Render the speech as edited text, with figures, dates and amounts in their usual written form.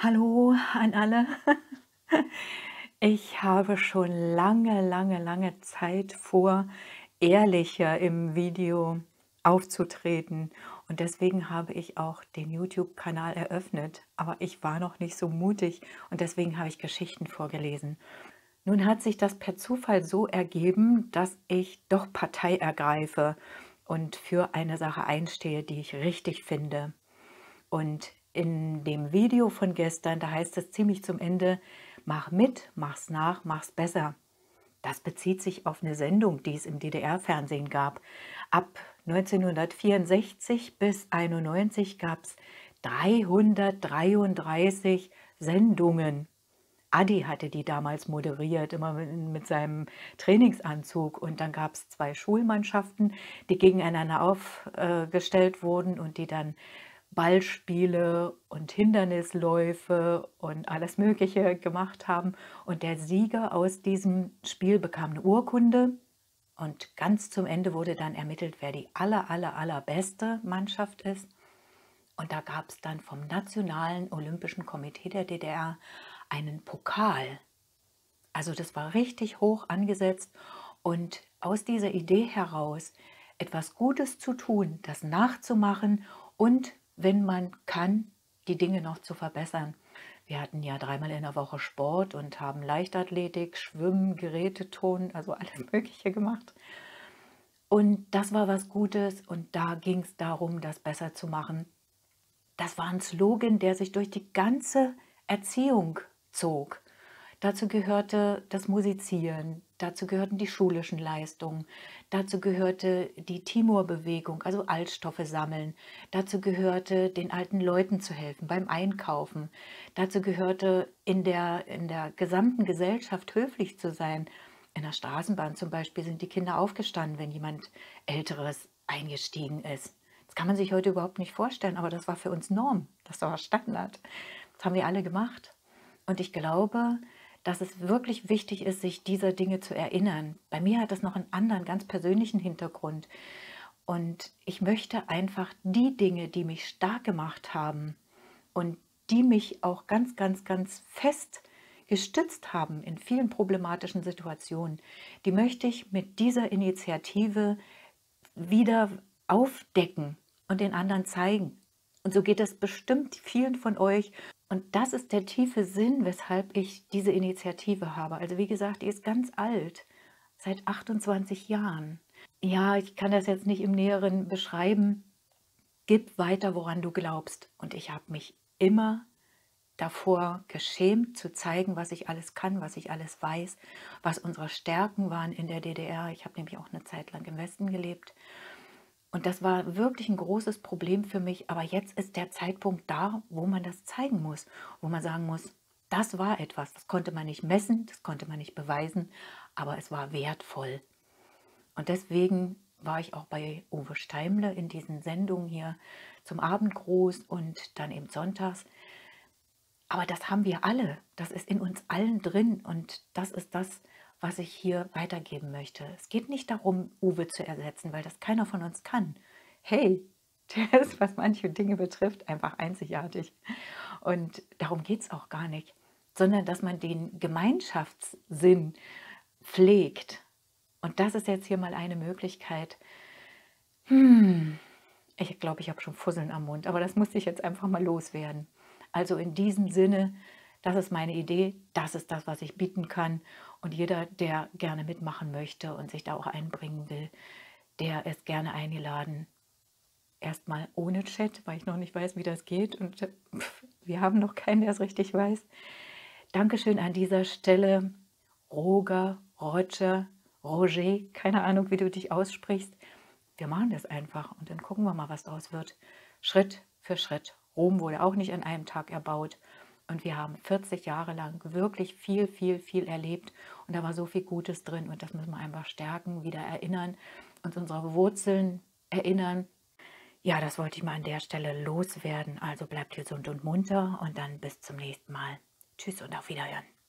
Hallo an alle. Ich habe schon lange, lange, lange Zeit vor, ehrlicher im Video aufzutreten. Und deswegen habe ich auch den YouTube-Kanal eröffnet. Aber ich war noch nicht so mutig und deswegen habe ich Geschichten vorgelesen. Nun hat sich das per Zufall so ergeben, dass ich doch Partei ergreife und für eine Sache einstehe, die ich richtig finde. Und in dem Video von gestern, da heißt es ziemlich zum Ende: „Mach mit, mach's nach, mach's besser." Das bezieht sich auf eine Sendung, die es im DDR-Fernsehen gab. Ab 1964 bis 91 gab es 333 Sendungen. Adi hatte die damals moderiert, immer mit seinem Trainingsanzug. Und dann gab es 2 Schulmannschaften, die gegeneinander aufgestellt wurden und die dann Ballspiele und Hindernisläufe und alles Mögliche gemacht haben. Und der Sieger aus diesem Spiel bekam eine Urkunde. Und ganz zum Ende wurde dann ermittelt, wer die allerbeste Mannschaft ist. Und da gab es dann vom Nationalen Olympischen Komitee der DDR einen Pokal. Also das war richtig hoch angesetzt. Und aus dieser Idee heraus, etwas Gutes zu tun, das nachzumachen und, wenn man kann, die Dinge noch zu verbessern. Wir hatten ja 3-mal in der Woche Sport und haben Leichtathletik, Schwimmen, Geräteturnen, also alles Mögliche gemacht. Und das war was Gutes und da ging es darum, das besser zu machen. Das war ein Slogan, der sich durch die ganze Erziehung zog. Dazu gehörte das Musizieren, dazu gehörten die schulischen Leistungen, dazu gehörte die Timor-Bewegung, also Altstoffe sammeln, dazu gehörte, den alten Leuten zu helfen beim Einkaufen, dazu gehörte, in der gesamten Gesellschaft höflich zu sein. In der Straßenbahn zum Beispiel sind die Kinder aufgestanden, wenn jemand Älteres eingestiegen ist. Das kann man sich heute überhaupt nicht vorstellen, aber das war für uns Norm, das war Standard. Das haben wir alle gemacht. Und ich glaube, dass es wirklich wichtig ist, sich dieser Dinge zu erinnern. Bei mir hat das noch einen anderen, ganz persönlichen Hintergrund. Und ich möchte einfach die Dinge, die mich stark gemacht haben und die mich auch ganz, ganz, ganz fest gestützt haben in vielen problematischen Situationen, die möchte ich mit dieser Initiative wieder aufdecken und den anderen zeigen. Und so geht es bestimmt vielen von euch. Und das ist der tiefe Sinn, weshalb ich diese Initiative habe. Also wie gesagt, die ist ganz alt, seit 28 Jahren. Ja, ich kann das jetzt nicht im Näheren beschreiben. Gib weiter, woran du glaubst. Und ich habe mich immer davor geschämt, zu zeigen, was ich alles kann, was ich alles weiß, was unsere Stärken waren in der DDR. Ich habe nämlich auch eine Zeit lang im Westen gelebt. Und das war wirklich ein großes Problem für mich. Aber jetzt ist der Zeitpunkt da, wo man das zeigen muss, wo man sagen muss, das war etwas, das konnte man nicht messen, das konnte man nicht beweisen, aber es war wertvoll. Und deswegen war ich auch bei Uwe Steimle in diesen Sendungen hier zum Abendgruß und dann eben sonntags. Aber das haben wir alle, das ist in uns allen drin und das ist das, was ich hier weitergeben möchte. Es geht nicht darum, Uwe zu ersetzen, weil das keiner von uns kann. Hey, der ist, was manche Dinge betrifft, einfach einzigartig. Und darum geht es auch gar nicht, sondern dass man den Gemeinschaftssinn pflegt. Und das ist jetzt hier mal eine Möglichkeit. Ich glaube, ich habe schon Fusseln am Mund, aber das musste ich jetzt einfach mal loswerden. Also in diesem Sinne, das ist meine Idee, das ist das, was ich bieten kann. Und jeder, der gerne mitmachen möchte und sich da auch einbringen will, der ist gerne eingeladen. Erstmal ohne Chat, weil ich noch nicht weiß, wie das geht. Und wir haben noch keinen, der es richtig weiß. Dankeschön an dieser Stelle, Roger, keine Ahnung, wie du dich aussprichst. Wir machen das einfach und dann gucken wir mal, was daraus wird. Schritt für Schritt. Rom wurde auch nicht an einem Tag erbaut. Und wir haben 40 Jahre lang wirklich viel, viel, viel erlebt. Und da war so viel Gutes drin. Und das müssen wir einfach stärken, wieder erinnern, uns unsere Wurzeln erinnern. Ja, das wollte ich mal an der Stelle loswerden. Also bleibt gesund und munter und dann bis zum nächsten Mal. Tschüss und auf Wiederhören.